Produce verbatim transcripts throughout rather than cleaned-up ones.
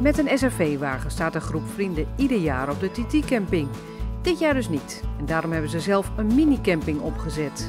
Met een S R V-wagen staat een groep vrienden ieder jaar op de T T-camping. Dit jaar dus niet. En daarom hebben ze zelf een mini-camping opgezet.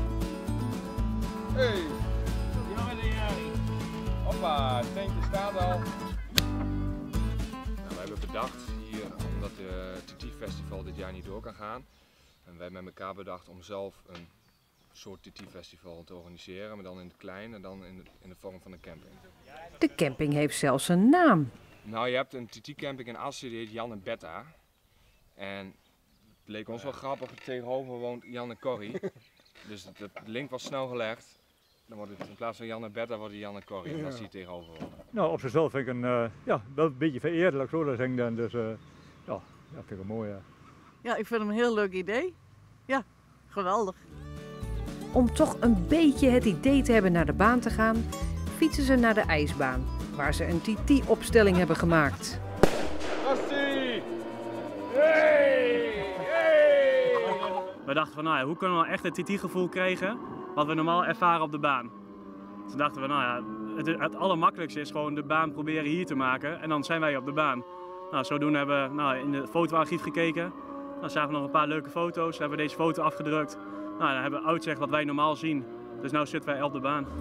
Hey, jongen die Jari. Hoppa, het tentje staat al. Nou, we hebben bedacht hier, omdat het T T-festival dit jaar niet door kan gaan. En wij hebben met elkaar bedacht om zelf een soort T T-festival te organiseren, maar dan in het klein en dan in de, in de vorm van een camping. De camping heeft zelfs een naam. Nou, je hebt een T T-camping in Assen, die heet Jan en Betta. En het leek ons wel grappig, tegenover woont Jan en Corrie. Dus de link was snel gelegd. Dan wordt het in plaats van Jan en Betta wordt het Jan en Corrie, en dat zie je tegenover wonen. Nou, op zichzelf vind ik een, uh, ja, wel een beetje vereerd, laat ik zo zeggen dan. Dus uh, ja, dat vind ik wel mooi. Ja. Ja, ik vind hem een heel leuk idee. Ja, geweldig. Om toch een beetje het idee te hebben naar de baan te gaan, fietsen ze naar de ijsbaan, waar ze een T T-opstelling hebben gemaakt. Rusty! Hey! Hey! We dachten van, nou ja, hoe kunnen we nou echt het T T-gevoel krijgen wat we normaal ervaren op de baan? Toen dachten we, nou ja, het, het allermakkelijkste is gewoon de baan proberen hier te maken en dan zijn wij op de baan. Nou, zodoende hebben we nou, in het fotoarchief gekeken. Dan zagen we nog een paar leuke foto's, hebben we deze foto afgedrukt. Nou, dan hebben we uitzicht wat wij normaal zien. Dus nu zitten wij op de baan.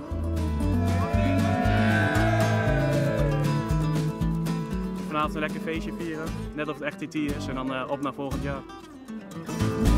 Vanavond een lekker feestje vieren, net of het echt T T is en dan uh, op naar volgend jaar.